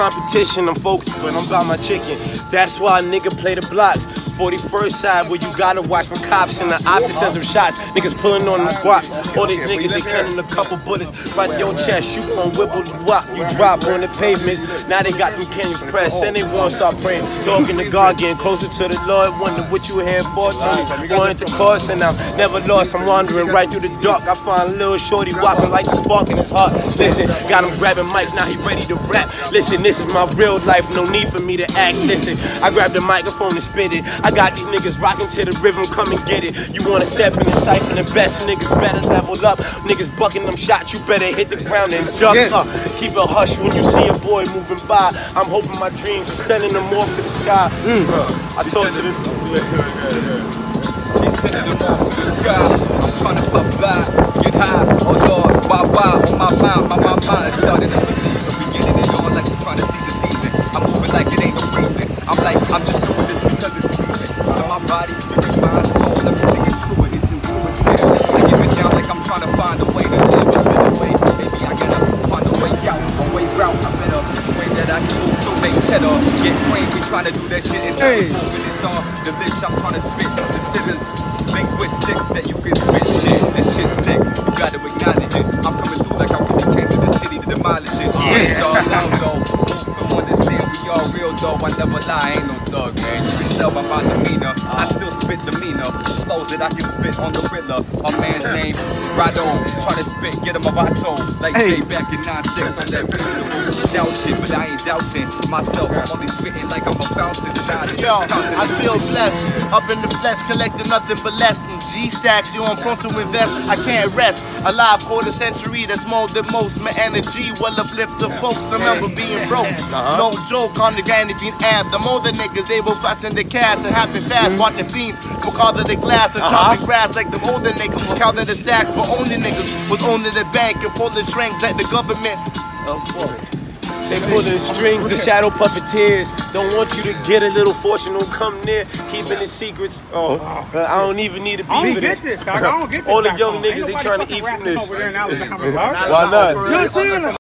competition, I'm focused, but I'm about my chicken. That's why a nigga play the blocks. 41st side where you gotta watch from cops and the opposite sends them shots. Niggas pulling on the guap. All these niggas, they cannon a couple bullets right in your chest. Shoot on wibble wop. You drop on the pavements. Now they got them canyons pressed and they wanna start praying. Talking to God, getting closer to the Lord. Wonder what you here for, Tony. Going to course and I'm never lost. I'm wandering right through the dark. I find a little shorty walking like the spark in his heart. Listen, got him grabbing mics, now he ready to rap. Listen, this is my real life, no need for me to act. Listen, I grab the microphone and spit it. I got these niggas rocking to the rhythm, come and get it. You wanna step in the Cypher, the best niggas better level up. Niggas bucking them shots, you better hit the ground and duck up. Keep a hush when you see a boy moving by. I'm hoping my dreams are sending them off to the sky. I told you to... He's sending them off to the sky. I'm trying to puff fly, get high. Oh Lord, why, on my mind, it's starting to believe. The beginning and on like you're trying to see the season. I'm moving like it ain't no reason. I'm just doing this because it's pleasing to my body, spirit, mind, soul. Everything into it, it's intuitive. I give it down like I'm trying to find a way to live a better way. Maybe I gotta find a way out, a way route. I better way that I can move through, make cheddar. Get brain, we trying to do that shit until we moving. It's on the list, I'm trying to spit the sentence. Linguistics that you can spit shit. This shit's sick, you gotta acknowledge it. I'm coming through like I really came to the city to demolish it. It's all down though, don't understand we all real though. I never lie, ain't no thug, man. You can tell by my demeanor, I still spit demeanor. Flows that I can spit on the Riddler. A man's name, Rado. Try to spit, get him a vato. Like Jay back in 9-6 on that pistol. Doubt shit, but I ain't doubting myself. I'm only spitting like I'm a fountain. Yo, I feel blessed. Up in the flesh, collecting nothing but less than G-stacks. You on prone to invest, I can't rest. Alive for the century, that's more than most. My energy will uplift the folks. Remember being broke. No joke on the grind if you add. The more the niggas, they will fasten the cash and happen fast. Watch the fiends, because of the glass and chopping grass like the older niggas. Counting the stacks, but only niggas was owning the bank and pulling strings like the government. They pulling strings, the shadow puppeteers. Don't want you to get a little fortune, don't come near. Keeping the secrets. I don't even need to be for this. I don't get this. All the young niggas, they trying to eat from this. Why not?